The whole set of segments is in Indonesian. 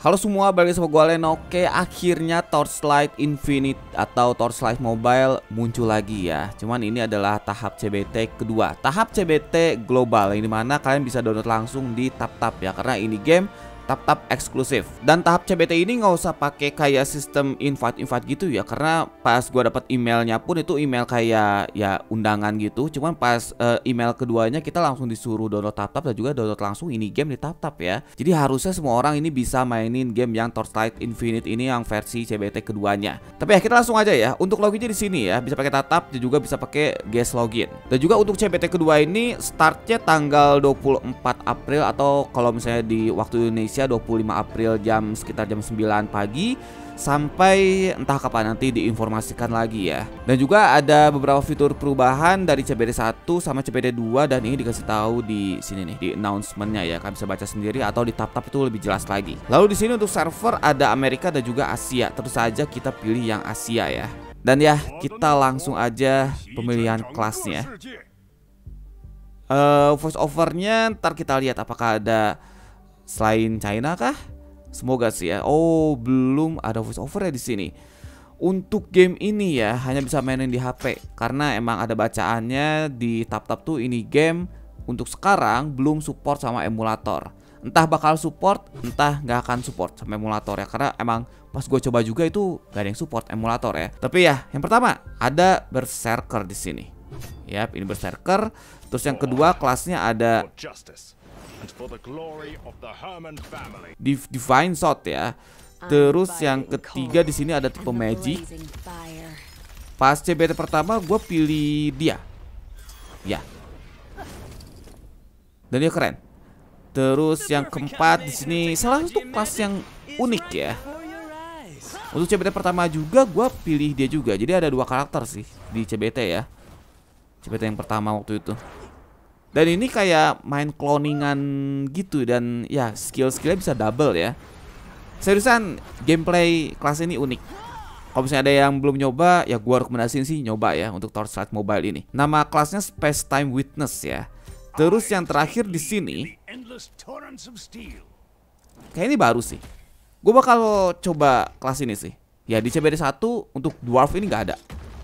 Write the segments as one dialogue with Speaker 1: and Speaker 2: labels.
Speaker 1: Halo semua, balik sama gue Len. Oke, akhirnya Torchlight Infinite atau Torchlight Mobile muncul lagi ya. Cuman ini adalah tahap CBT kedua, tahap CBT global, yang dimana kalian bisa download langsung di TapTap ya, karena ini game TapTap eksklusif. Dan tahap CBT ini nggak usah pakai kayak sistem invite gitu ya, karena pas gua dapat emailnya pun itu email kayak ya undangan gitu. Cuman pas email keduanya kita langsung disuruh download TapTap dan juga download langsung ini game di TapTap ya. Jadi harusnya semua orang ini bisa mainin game yang Torchlight Infinite ini yang versi CBT keduanya. Tapi ya kita langsung aja ya. Untuk loginnya di sini ya, bisa pakai TapTap dan juga bisa pakai guest login. Dan juga untuk CBT kedua ini startnya tanggal 24 April atau kalau misalnya di waktu Indonesia 25 April sekitar jam 9 pagi sampai entah kapan nanti diinformasikan lagi ya. Dan juga ada beberapa fitur perubahan dari CBT 1 sama CBT 2 dan ini dikasih tahu di sini nih di announcement-nya ya. Kalian bisa baca sendiri atau di TapTap itu lebih jelas lagi. Lalu di sini untuk server ada Amerika dan juga Asia. Terus saja kita pilih yang Asia ya. Dan ya, kita langsung aja pemilihan kelasnya. Voice overnya ntar kita lihat apakah ada selain China kah? Semoga sih ya. Oh, belum ada voice over ya di sini. Untuk game ini ya hanya bisa mainin di HP karena emang ada bacaannya di TapTap tuh ini game untuk sekarang belum support sama emulator. Entah bakal support, entah nggak akan support sama emulator ya, karena emang pas gue coba juga itu gak ada yang support emulator ya. Tapi ya, yang pertama ada Berserker di sini. Yap, ini Berserker. Terus yang kedua kelasnya ada Divine Sword ya. Terus yang ketiga di sini ada tipe Magic. Pas CBT pertama gue pilih dia. Ya. Dan dia keren. Terus yang keempat di sini salah satu kelas yang unik ya. Untuk CBT pertama juga gue pilih dia juga. Jadi ada dua karakter sih di CBT ya. CBT yang pertama waktu itu. Dan ini kayak main cloningan gitu. Dan ya skill-skillnya bisa double ya. Seriusan gameplay kelas ini unik. Kalau misalnya ada yang belum nyoba, ya gua rekomendasiin sih nyoba ya untuk Torchlight Mobile ini. Nama kelasnya Space Time Witness ya. Terus yang terakhir di sini kayak ini baru sih. Gue bakal coba kelas ini sih. Ya di CBT 1 untuk Dwarf ini nggak ada.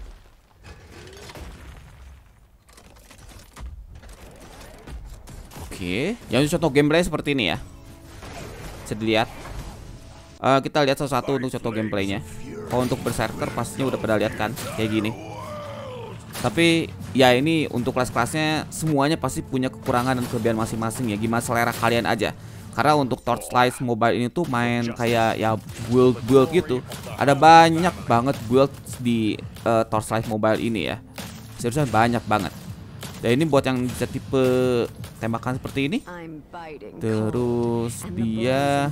Speaker 1: Oke, yang contoh gameplay seperti ini ya. Bisa dilihat. Kita lihat satu-satu untuk contoh gameplaynya. Kalau untuk Berserker pastinya udah pada lihat kan, kayak gini. Tapi ya ini untuk kelas-kelasnya semuanya pasti punya kekurangan dan kelebihan masing-masing ya. Gimana selera kalian aja. Karena untuk Torchlight Mobile ini tuh main kayak ya build gitu. Ada banyak banget build di Torchlight Mobile ini ya. Seriusan banyak banget. Dan ini buat yang bisa tipe tembakan seperti ini. Terus dia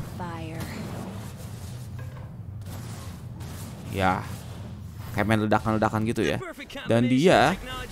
Speaker 1: ya kayak main ledakan-ledakan gitu ya. Dan dia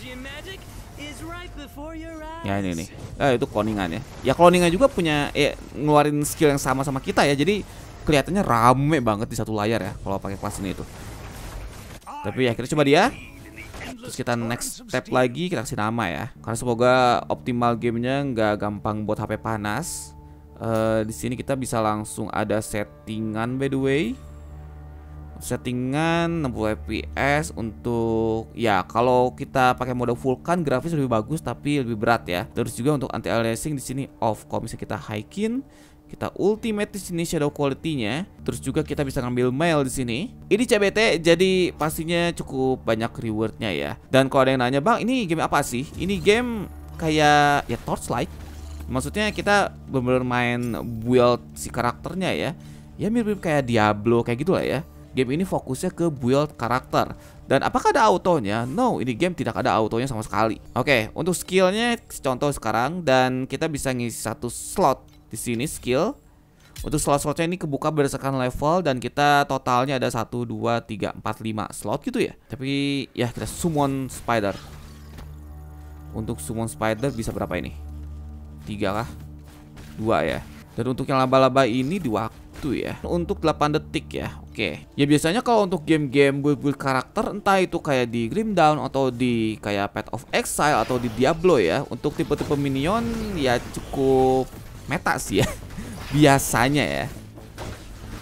Speaker 1: ya ini nih. Itu cloningan ya. Ya cloningan juga punya ngeluarin skill yang sama kita ya. Jadi kelihatannya rame banget di satu layar ya kalau pakai kelas ini itu. Tapi ya kita coba dia. Terus kita next step lagi, kita kasih nama ya. Karena semoga optimal gamenya nggak gampang buat HP panas. Di sini kita bisa langsung ada settingan by the way. Settingan 60 fps untuk ya kalau kita pakai mode Vulkan grafis lebih bagus tapi lebih berat ya. Terus juga untuk anti aliasing di sini off. Kalau misalnya kita highkin, kita ultimate di sini shadow quality-nya. Terus juga kita bisa ngambil mail di sini. Ini CBT jadi pastinya cukup banyak rewardnya ya. Dan kalau ada yang nanya, "Bang, ini game apa sih?" Ini game kayak ya Torchlight. Maksudnya kita bener-bener main build si karakternya ya. Ya mirip-mirip kayak Diablo kayak gitu lah ya. Game ini fokusnya ke build karakter. Dan apakah ada autonya? No, ini game tidak ada autonya sama sekali. Oke, untuk skillnya contoh sekarang. Dan kita bisa ngisi satu slot di sini skill. Untuk slot-slotnya ini kebuka berdasarkan level. Dan kita totalnya ada 1, 2, 3, 4, 5 slot gitu ya. Tapi ya kita summon spider. Untuk summon spider bisa berapa ini? 3 kah? 2 ya. Dan untuk yang laba-laba ini di waktu ya. Untuk 8 detik ya. Oke. Ya biasanya kalau untuk game-game build karakter, entah itu kayak di Grim Dawn atau di kayak Path of Exile atau di Diablo ya, untuk tipe-tipe minion ya cukup meta sih ya. Biasanya ya.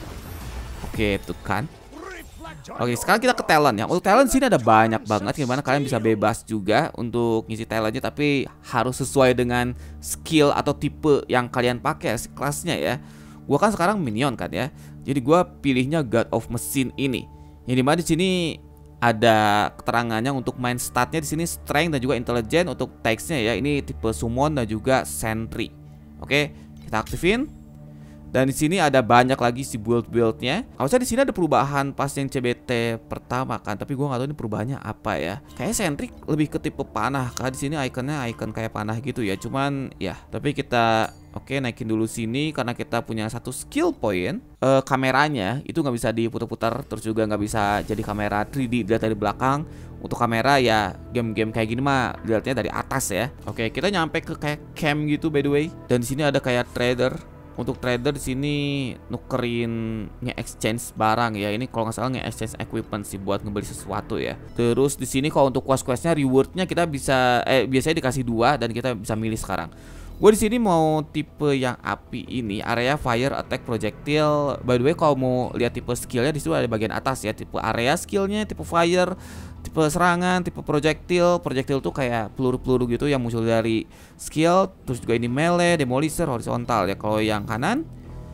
Speaker 1: Oke, tuh kan. Oke, sekarang kita ke talent ya. Untuk talent sini ada banyak banget, gimana kalian bisa bebas juga untuk ngisi talentnya, tapi harus sesuai dengan skill atau tipe yang kalian pakai kelasnya ya. Gua kan sekarang minion kan ya, jadi gua pilihnya God of Machine ini. Yang dimana di sini ada keterangannya untuk main statnya di sini strength dan juga intelligence. Untuk teksnya ya, ini tipe summon dan juga sentry. Oke, kita aktifin. Dan di sini ada banyak lagi si build-buildnya. Harusnya di sini ada perubahan pas yang CBT pertama kan, tapi gua nggak tahu ini perubahannya apa ya. Kayaknya sentry lebih ke tipe panah. Karena di sini ikonnya icon kayak panah gitu ya. Cuman ya, tapi kita naikin dulu sini karena kita punya satu skill point. Kameranya itu nggak bisa diputar-putar, terus juga nggak bisa jadi kamera 3D dilihat dari belakang. Untuk kamera ya game-game kayak gini mah dilihatnya dari atas ya. Oke, kita nyampe ke kayak camp gitu by the way. Dan di sini ada kayak trader. Untuk trader di sini nukerin nge-exchange barang ya. Ini kalau nggak salah nge-exchange equipment sih buat ngebeli sesuatu ya. Terus di sini kalau untuk quest-questnya rewardnya kita bisa biasanya dikasih 2 dan kita bisa milih sekarang. Gue di sini mau tipe yang api ini, area fire attack projectile. By the way, kalau mau lihat tipe skillnya di situ ada bagian atas ya, tipe area skillnya, tipe fire, tipe serangan, tipe projectile. Projectile tuh kayak peluru-peluru gitu yang muncul dari skill. Terus juga ini melee, demolisher, horizontal ya. Kalau yang kanan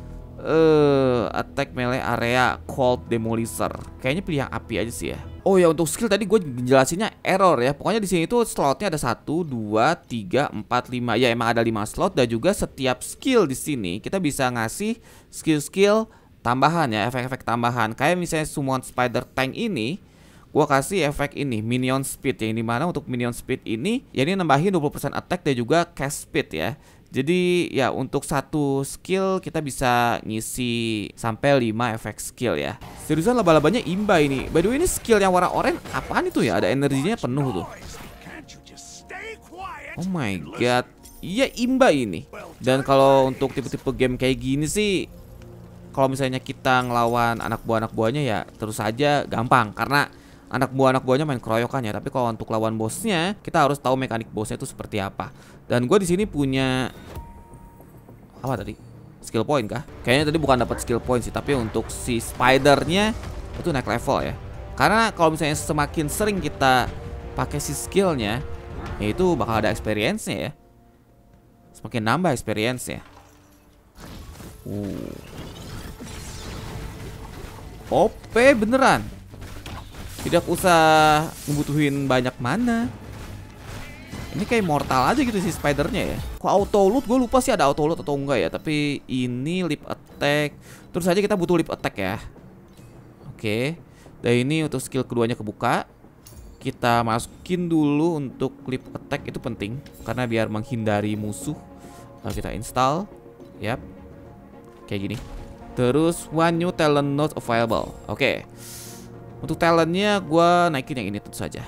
Speaker 1: attack melee area cold demolisher. Kayaknya pilih yang api aja sih ya. Oh ya, untuk skill tadi gue jelasinnya error ya. Pokoknya di sini tuh slotnya ada 1, 2, 3, 4, 5. Ya emang ada 5 slot dan juga setiap skill di sini kita bisa ngasih skill-skill tambahan ya, efek-efek tambahan. Kayak misalnya summon spider tank ini, gua kasih efek ini minion speed, yang dimana untuk minion speed ini ya ini nambahin 20% attack dan juga cast speed ya. Jadi ya untuk satu skill kita bisa ngisi sampai 5 efek skill ya. Seriusan laba-labanya imba ini. By the way, ini skill yang warna oranye apaan itu ya? Ada energinya penuh tuh. Oh my god. Iya imba ini. Dan kalau untuk tipe-tipe game kayak gini sih, kalau misalnya kita ngelawan anak buahnya ya terus saja gampang, karena anak buahnya main keroyokan ya. Tapi kalau untuk lawan bosnya, kita harus tahu mekanik bosnya itu seperti apa. Dan gue di sini punya apa tadi? Skill point kah? Kayaknya tadi bukan dapat skill point sih, tapi untuk si spidernya itu naik level ya. Karena kalau misalnya semakin sering kita pakai si skillnya, ya itu bakal ada experience-nya ya. Semakin nambah experience-nya. OP beneran. Tidak usah ngebutuhin banyak mana. Ini kayak mortal aja gitu si spidernya ya. Kok auto loot? Gue lupa sih ada auto loot atau enggak ya. Tapi ini leap attack. Terus aja kita butuh leap attack ya. Oke. Dan ini untuk skill keduanya kebuka. Kita masukin dulu untuk leap attack, itu penting karena biar menghindari musuh. Lalu kita install. Yap. Kayak gini. Terus one new talent not available. Oke. Untuk talentnya gue naikin yang ini tentu saja.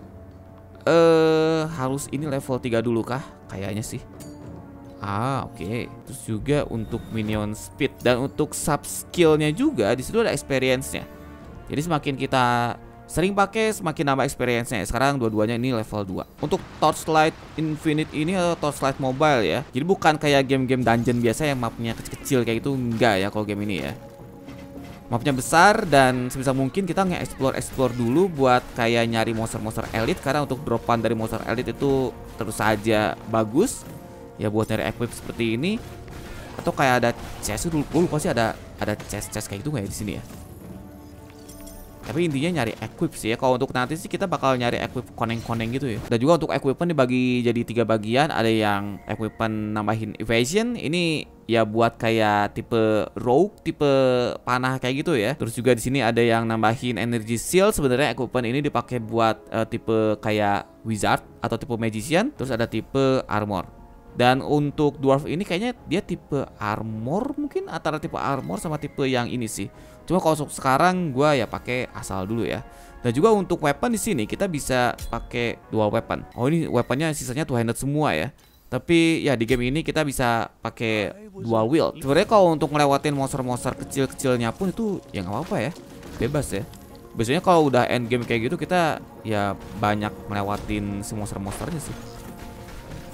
Speaker 1: Harus ini level 3 dulu kah? Kayaknya sih. Oke. Terus juga untuk minion speed dan untuk sub skillnya juga di situ ada experience-nya. Jadi semakin kita sering pakai semakin nambah experience-nya. Sekarang dua-duanya ini level 2. Untuk Torchlight Infinite ini atau Torchlight Mobile ya. Jadi bukan kayak game-game dungeon biasa yang mapnya kecil-kecil kayak itu, enggak ya kalau game ini ya. Mapnya besar dan sebisa mungkin kita nge-explore dulu buat kayak nyari monster-monster elite. Karena untuk dropan dari monster elite itu terus saja bagus ya buat nyari equip seperti ini. Atau kayak ada chest dulu, gue lupa sih ada chest kayak gitu nggak ya di sini ya. Tapi intinya nyari equip sih ya. Kalau untuk nanti sih kita bakal nyari equip koneng-koneng gitu ya. Dan juga untuk equipment dibagi jadi 3 bagian. Ada yang equipment nambahin evasion. Ini ya buat kayak tipe rogue, tipe panah kayak gitu ya. Terus juga di sini ada yang nambahin energy shield. Sebenarnya equipment ini dipakai buat tipe kayak wizard atau tipe magician. Terus ada tipe armor. Dan untuk dwarf ini kayaknya dia tipe armor, mungkin antara tipe armor sama tipe yang ini sih. Cuma kalau sekarang gua ya pakai asal dulu ya. Dan juga untuk weapon di sini kita bisa pakai dual weapon. Oh ini weaponnya sisanya two handed semua ya. Tapi ya di game ini kita bisa pakai dual wield. Sebenarnya kalau untuk ngelewatin monster-monster kecil-kecilnya pun itu ya nggak apa-apa ya, bebas ya. Biasanya kalau udah end game kayak gitu kita ya banyak melewatin si monster-monsternya sih.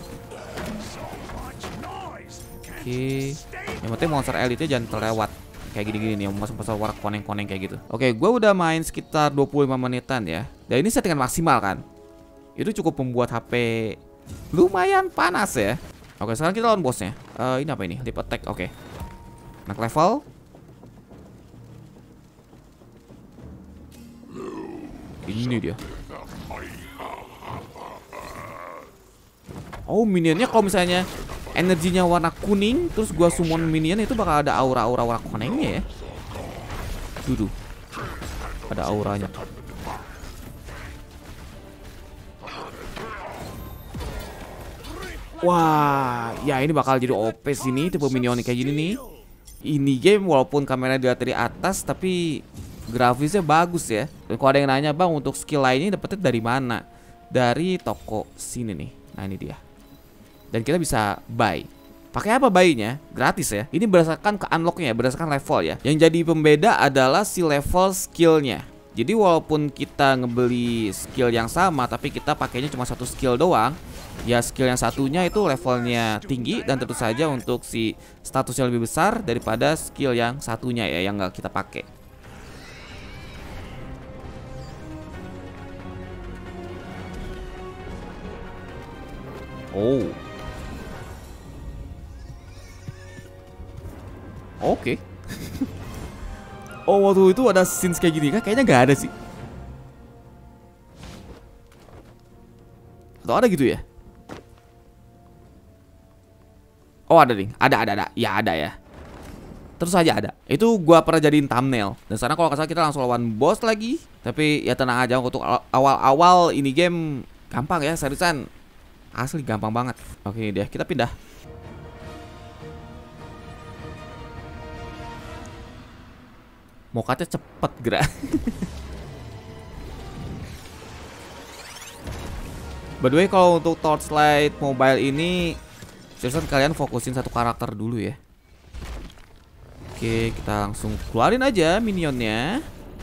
Speaker 1: Oke, yang penting monster elite jangan terlewat. kayak gini-gini nih, yang pasang-pasang warna koneng-koneng kayak gitu. Oke, gue udah main sekitar 25 menitan ya. Dan ini settingan maksimal kan. Itu cukup membuat HP lumayan panas ya. Oke, sekarang kita lawan bosnya. Ini apa ini? Leap attack. Oke. Naik level. Ini dia. Oh, minionnya kalau misalnya energinya warna kuning, terus gua summon minion, itu bakal ada aura-aura warna konengnya ya. Duduh. Ada auranya. Wah, ya ini bakal jadi OP sini tipe minion kayak gini nih. Ini game walaupun kamera dilihat dari atas tapi grafisnya bagus ya. Dan kalau ada yang nanya, "Bang, untuk skill lainnya dapetnya dari mana?" Dari toko sini nih. Nah, ini dia. Dan kita bisa buy. Pakai apa buy-nya? Gratis ya. Ini berdasarkan ke unlock-nya, berdasarkan level ya. Yang jadi pembeda adalah si level skill-nya. Jadi walaupun kita ngebeli skill yang sama, tapi kita pakainya cuma satu skill doang, ya skill yang satunya itu levelnya tinggi, dan tentu saja untuk si statusnya lebih besar daripada skill yang satunya ya, yang nggak kita pakai. Oh. Oke. Oh, waktu itu ada scenes kayak gini kah? Kayaknya nggak ada sih. Atau ada gitu ya? Oh, ada nih. Ada. Ya, ada ya. Terus aja ada. Itu gua pernah jadiin thumbnail. Dan sekarang kalau nggak salah kita langsung lawan boss lagi. Tapi ya tenang aja, untuk awal-awal ini game gampang ya, seriusan. Asli gampang banget. Oke deh, kita pindah. Mokatnya cepet gerak. By the way, kalau untuk Torchlight Mobile ini, seriusan kalian fokusin satu karakter dulu ya. Oke, kita langsung keluarin aja minionnya.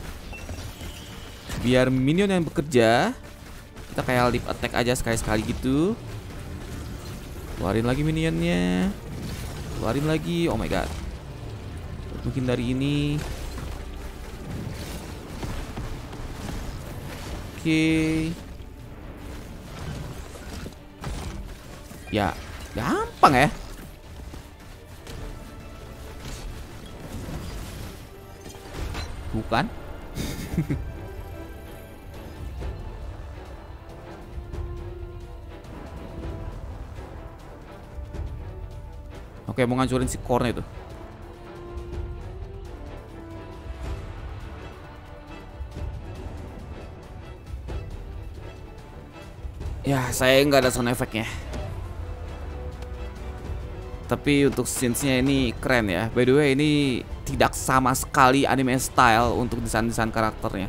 Speaker 1: Biar minion yang bekerja. Kita kayak leap attack aja sekali-sekali gitu. Keluarin lagi minionnya. Keluarin lagi. Oh my god. Mungkin dari ini. Oke. Ya, gampang ya. Bukan? Oke, mau ngancurin si core-nya itu. Ya, saya nggak ada sound effect-nya. Tapi untuk scenes-nya ini keren ya. By the way, ini tidak sama sekali anime style untuk desain-desain karakternya.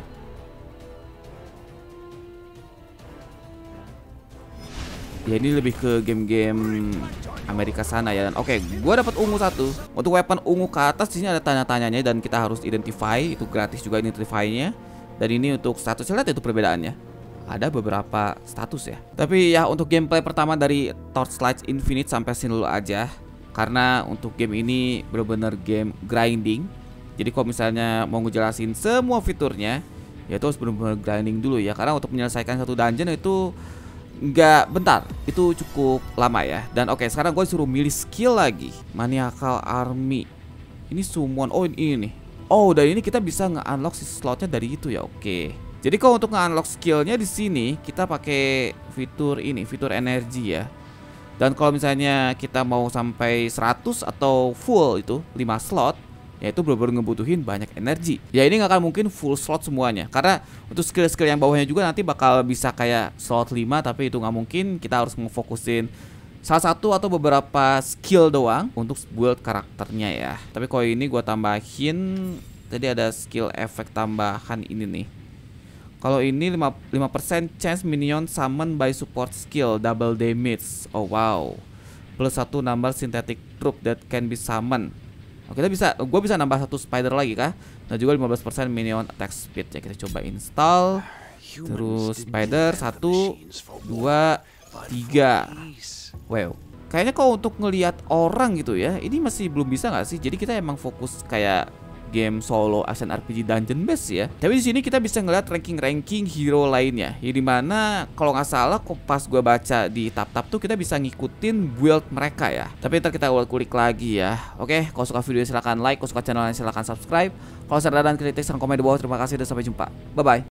Speaker 1: Ya, ini lebih ke game-game Amerika sana ya. Dan oke, gua dapat ungu satu. Untuk weapon ungu ke atas di sini ada tanya-tanyanya dan kita harus identify, itu gratis juga identify-nya. Dan ini untuk status, lihat itu perbedaannya. Ada beberapa status ya. Tapi ya untuk gameplay pertama dari Torchlight Infinite sampai sini dulu aja. Karena untuk game ini bener-bener game grinding. Jadi kalau misalnya mau ngejelasin semua fiturnya, ya itu harus bener-bener grinding dulu ya. Karena untuk menyelesaikan satu dungeon itu nggak bentar, itu cukup lama ya. Dan oke, sekarang gue suruh milih skill lagi. Maniacal Army. Ini summon. Oh, ini nih. Oh, dari ini kita bisa nge-unlock si slotnya dari itu ya. Oke. Jadi kalau untuk nge-unlock skillnya di sini kita pakai fitur ini, fitur energi ya. Dan kalau misalnya kita mau sampai 100 atau full itu 5 slot, ya itu benar-benar ngebutuhin banyak energi. Ya ini nggak akan mungkin full slot semuanya, karena untuk skill-skill yang bawahnya juga nanti bakal bisa kayak slot 5, tapi itu nggak mungkin. Kita harus ngefokusin salah satu atau beberapa skill doang untuk build karakternya ya. Tapi kalau ini gua tambahin, tadi ada skill efek tambahan ini nih. Kalau ini 5% chance minion summon by support skill, double damage. Oh wow. Plus 1 number synthetic troop that can be summon. Oke, gue bisa nambah satu spider lagi kah? Dan juga 15% minion attack speed ya. Kita coba install. Terus spider 1, 2, 3. Wow. Kayaknya kalau untuk ngelihat orang gitu ya, ini masih belum bisa nggak sih? Jadi kita emang fokus kayak game solo action RPG dungeon base ya. Tapi di sini kita bisa ngeliat ranking hero lainnya. Ya dimana kalau nggak salah kok pas gue baca di tab-tab tuh kita bisa ngikutin build mereka ya. Tapi ntar kita kulik lagi ya. Oke, kalau suka video silahkan like, kalau suka channelnya silahkan subscribe. Kalau saran dan kritik silahkan komen di bawah. Terima kasih dan sampai jumpa. Bye bye.